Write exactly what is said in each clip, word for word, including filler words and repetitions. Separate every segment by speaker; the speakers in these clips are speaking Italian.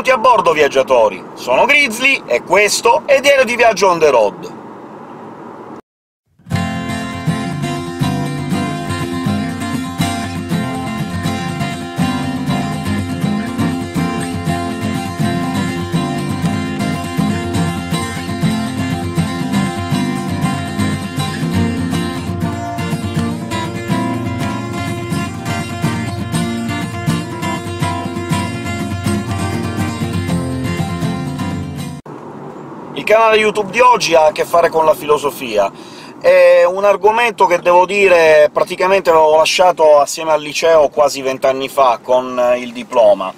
Speaker 1: Benvenuti a bordo, viaggiatori! Sono Grizzly, e questo è Diario di Viaggio on the road. Il canale YouTube di oggi ha a che fare con la filosofia. È un argomento che, devo dire, praticamente avevo lasciato assieme al liceo quasi vent'anni fa, con il diploma,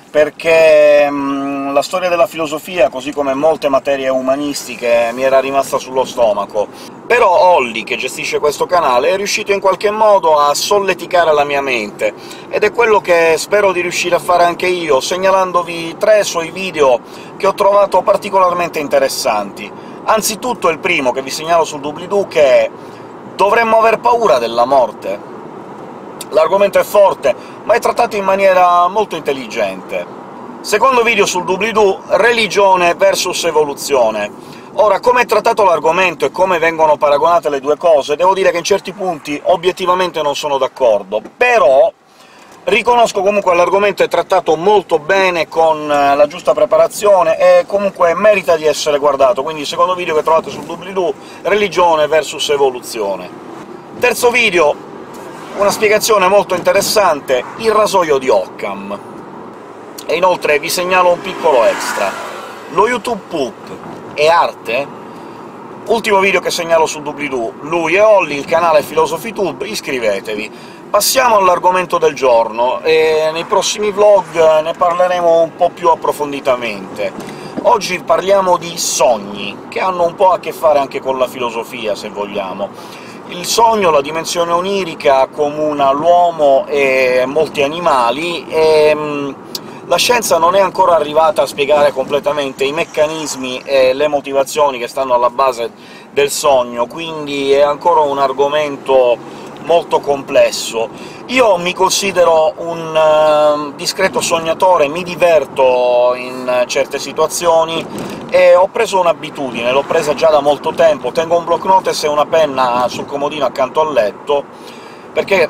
Speaker 1: perché mh, la storia della filosofia, così come molte materie umanistiche, mi era rimasta sullo stomaco. Però Olli, che gestisce questo canale, è riuscito in qualche modo a solleticare la mia mente, ed è quello che spero di riuscire a fare anche io, segnalandovi tre suoi video che ho trovato particolarmente interessanti. Anzitutto il primo, che vi segnalo sul doobly-doo, che è «Dovremmo aver paura della morte?». L'argomento è forte, ma è trattato in maniera molto intelligente. Secondo video sul doobly-doo, religione versus evoluzione. Ora, come è trattato l'argomento e come vengono paragonate le due cose, devo dire che in certi punti obiettivamente non sono d'accordo, però riconosco comunque che l'argomento è trattato molto bene, con la giusta preparazione, e comunque merita di essere guardato. Quindi secondo video che trovate sul doobly-doo, religione versus evoluzione. Terzo video, una spiegazione molto interessante, il rasoio di Occam. E inoltre vi segnalo un piccolo extra: lo YouTube Poop è arte? Ultimo video che segnalo sul doobly-doo, lui e Olli, il canale PhilosophyTube, iscrivetevi. Passiamo all'argomento del giorno, e nei prossimi vlog ne parleremo un po' più approfonditamente. Oggi parliamo di sogni, che hanno un po' a che fare anche con la filosofia, se vogliamo. Il sogno, la dimensione onirica, accomuna l'uomo e molti animali, e la scienza non è ancora arrivata a spiegare completamente i meccanismi e le motivazioni che stanno alla base del sogno, quindi è ancora un argomento molto complesso. Io mi considero un uh, discreto sognatore, mi diverto in certe situazioni, e ho preso un'abitudine, l'ho presa già da molto tempo. Tengo un block notice e una penna sul comodino accanto al letto, perché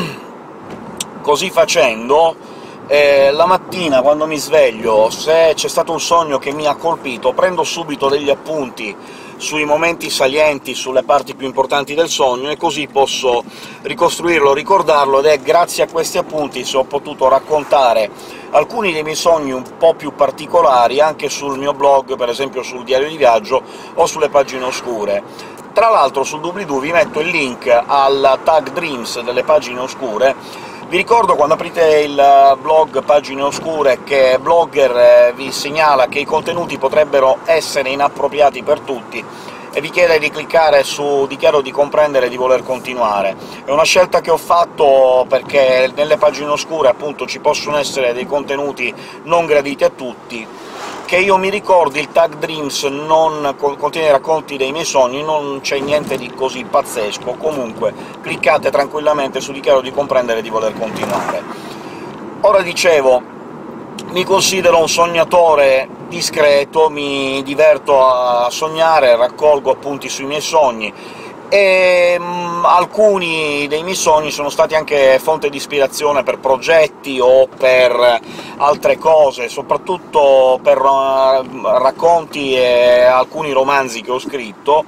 Speaker 1: così facendo Eh, la mattina, quando mi sveglio, se c'è stato un sogno che mi ha colpito, prendo subito degli appunti sui momenti salienti, sulle parti più importanti del sogno, e così posso ricostruirlo, ricordarlo, ed è grazie a questi appunti se ho potuto raccontare alcuni dei miei sogni un po' più particolari anche sul mio blog, per esempio sul Diario di Viaggio o sulle Pagine Oscure. Tra l'altro sul doobly-doo vi metto il link al tag Dreams delle Pagine Oscure. Vi ricordo, quando aprite il blog Pagine Oscure, che Blogger vi segnala che i contenuti potrebbero essere inappropriati per tutti, e vi chiede di cliccare su «Dichiaro di comprendere e di voler continuare». È una scelta che ho fatto perché nelle Pagine Oscure, appunto, ci possono essere dei contenuti non graditi a tutti. Che io mi ricordi, il tag Dreams non contiene i racconti dei miei sogni, non c'è niente di così pazzesco. Comunque cliccate tranquillamente su «Dichiaro di comprendere e di voler continuare». Ora, dicevo, mi considero un sognatore discreto, mi diverto a sognare, raccolgo appunti sui miei sogni, e mh, alcuni dei miei sogni sono stati anche fonte di ispirazione per progetti o per altre cose, soprattutto per uh, racconti e alcuni romanzi che ho scritto,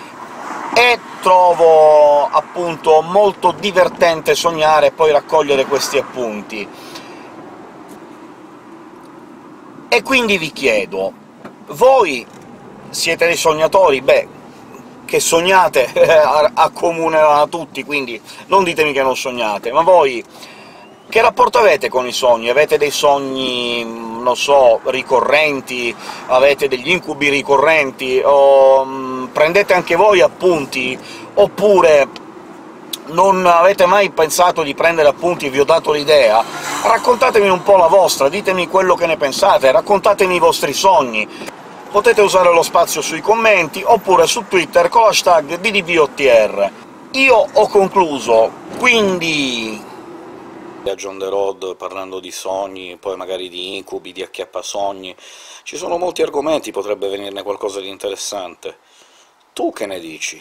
Speaker 1: e trovo appunto molto divertente sognare e poi raccogliere questi appunti. E quindi vi chiedo, voi siete dei sognatori? Beh, che sognate accomuna a tutti, quindi non ditemi che non sognate, ma voi che rapporto avete con i sogni? Avete dei sogni, non so, ricorrenti? Avete degli incubi ricorrenti? O mh, prendete anche voi appunti? Oppure non avete mai pensato di prendere appunti e vi ho dato l'idea? Raccontatemi un po' la vostra, ditemi quello che ne pensate, raccontatemi i vostri sogni. Potete usare lo spazio sui commenti, oppure su Twitter con l'hashtag D D V O T R. Io ho concluso, quindi Viaggio on the road parlando di sogni, poi magari di incubi, di acchiappasogni. Ci sono molti argomenti, potrebbe venirne qualcosa di interessante. Tu che ne dici?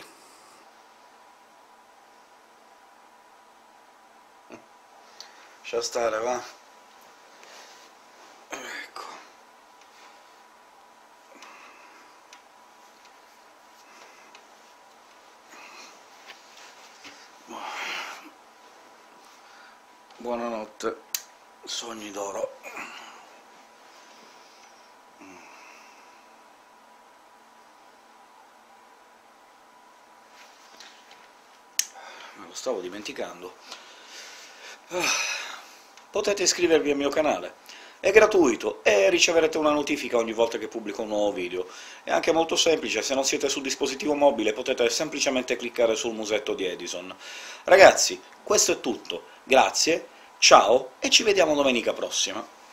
Speaker 1: Lascia stare, va? Ecco. Buonanotte, sogni d'oro. Me lo stavo dimenticando. Potete iscrivervi al mio canale, è gratuito, e riceverete una notifica ogni volta che pubblico un nuovo video. È anche molto semplice, se non siete sul dispositivo mobile potete semplicemente cliccare sul musetto di Edison. Ragazzi, questo è tutto, grazie, ciao, e ci vediamo domenica prossima!